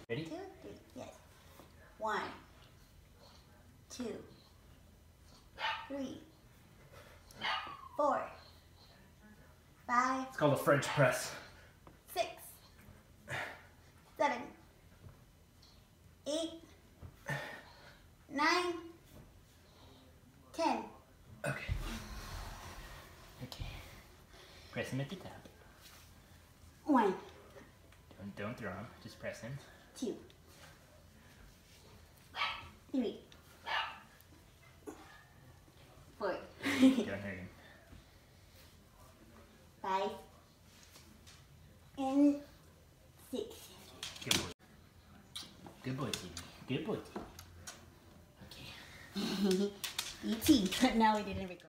Ready? 2, 3, yes. 1, 2, 3, 4, 5. It's called a French press. 6, 7, 8, 9, 10. Okay. Okay. Press him at the top. 1, Don't throw him. Just press him. 2, 3, 4. Don't hurt him. 5 and 6. Good boy. Good boy, Timmy. Good boy, Timmy. Okay. E.T. But now we didn't record.